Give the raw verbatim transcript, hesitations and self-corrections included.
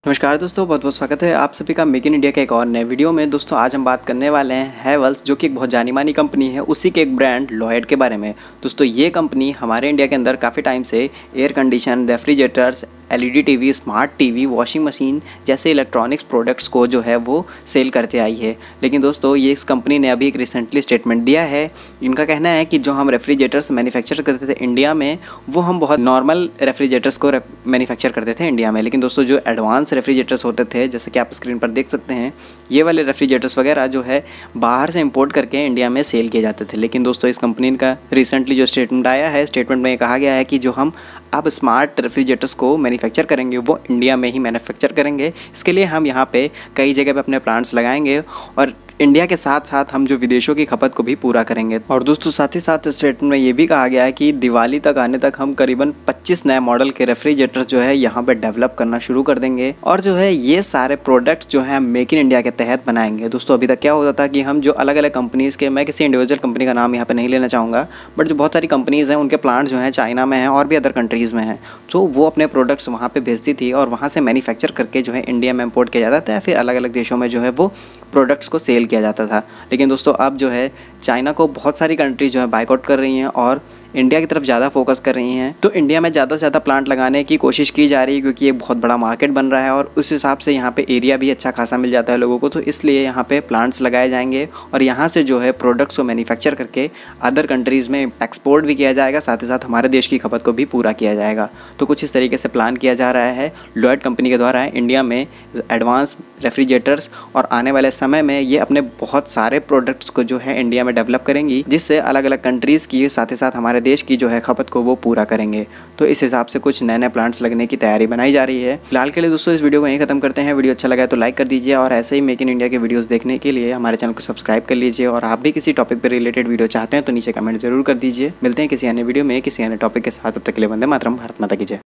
नमस्कार दोस्तों, बहुत बहुत स्वागत है आप सभी का मेक इन इंडिया के एक और नए वीडियो में। दोस्तों आज हम बात करने वाले हैं हैवेल्स, जो कि एक बहुत जानी मानी कंपनी है, उसी के एक ब्रांड लॉयड के बारे में। दोस्तों ये कंपनी हमारे इंडिया के अंदर काफ़ी टाइम से air condition, refrigerators, LED TV, smart TV, washing machine जैसे इलेक्ट्रॉनिक्स प्रोडक्ट्स को जो है वो सेल करते आई है। लेकिन दोस्तों ये इस कंपनी ने अभी एक रिसेंटली स्टेटमेंट दिया है। इनका कहना है कि जो हम रेफ्रिजरेटर्स मैन्युफैक्चर करते थे इंडिया में, वो हम बहुत नॉर्मल रेफ्रिजरेटर्स को मैन्युफैक्चर करते थे इंडिया में। लेकिन दोस्तों जो एडवांस रेफ्रिजरेटर्स होते थे, जैसे कि आप स्क्रीन पर देख सकते हैं, ये वाले रेफ्रिजरेटर्स वगैरह जो है बाहर से इंपोर्ट करके इंडिया में सेल किए जाते थे। लेकिन दोस्तों इस कंपनी का रिसेंटली जो स्टेटमेंट आया है, स्टेटमेंट में कहा गया है कि जो हम अब स्मार्ट रेफ्रिजरेटर्स को मैन्युफैक्चर करेंगे वो इंडिया में ही मैन्युफैक्चर करेंगे। इसके लिए हम यहाँ पे कई जगह पे अपने प्लांट्स लगाएंगे और इंडिया के साथ साथ हम जो विदेशों की खपत को भी पूरा करेंगे। और दोस्तों साथ ही साथ स्टेटमेंट में ये भी कहा गया है कि दिवाली तक आने तक हम करीबन पच्चीस नए मॉडल के रेफ्रिजरेटर्स जो है यहाँ पे डेवलप करना शुरू कर देंगे। और जो है ये सारे प्रोडक्ट्स जो है मेक इन इंडिया के तहत बनाएंगे। दोस्तों अभी तक क्या होता था कि हम जो अलग अलग कंपनीज़ के, मैं किसी इंडिविजुअल कंपनी का नाम यहाँ पे नहीं लेना चाहूँगा, बट जो बहुत सारी कंपनीज़ हैं उनके प्लांट जो हैं चाइना में हैं और भी अदर कंट्रीज़ में हैं, तो वो अपने प्रोडक्ट्स वहाँ पर भेजती थी और वहाँ से मैन्युफैक्चर करके जो है इंडिया में इम्पोर्ट किया जाता था, फिर अलग अलग देशों में जो है वो प्रोडक्ट्स को सेल किया जाता था। लेकिन दोस्तों अब जो है चाइना को बहुत सारी कंट्री जो है बाइकआउट कर रही हैं और इंडिया की तरफ ज़्यादा फोकस कर रही हैं। तो इंडिया में ज़्यादा से ज़्यादा प्लांट लगाने की कोशिश की जा रही है, क्योंकि ये बहुत बड़ा मार्केट बन रहा है और उस हिसाब से यहाँ पे एरिया भी अच्छा खासा मिल जाता है लोगों को। तो इसलिए यहाँ पे प्लांट्स लगाए जाएंगे और यहाँ से जो है प्रोडक्ट्स को मैन्युफैक्चर करके अदर कंट्रीज़ में एक्सपोर्ट भी किया जाएगा, साथ ही साथ हमारे देश की खपत को भी पूरा किया जाएगा। तो कुछ इस तरीके से प्लान किया जा रहा है लॉयड कंपनी के द्वारा इंडिया में एडवांस रेफ्रिजरेटर्स, और आने वाले समय में ये अपने बहुत सारे प्रोडक्ट्स को जो है इंडिया में डेवलप करेंगी, जिससे अलग अलग कंट्रीज़ की साथ ही साथ हमारे देश की जो है खपत को वो पूरा करेंगे। तो इस हिसाब से कुछ नए नए प्लांट्स लगने की तैयारी बनाई जा रही है। फिलहाल के लिए दोस्तों इस वीडियो को यहीं खत्म करते हैं। वीडियो अच्छा लगा तो लाइक कर दीजिए और ऐसे ही मेक इन इंडिया के वीडियोस देखने के लिए हमारे चैनल को सब्सक्राइब कर लीजिए। और आप भी किसी टॉपिक पर रिलेटेड वीडियो चाहते हैं तो नीचे कमेंट जरूर कर दीजिए। मिलते हैं किसी अन्य वीडियो में किसी अन्य टॉपिक के साथ। तब तक के लिए वंदे मातरम, भारत माता की जय।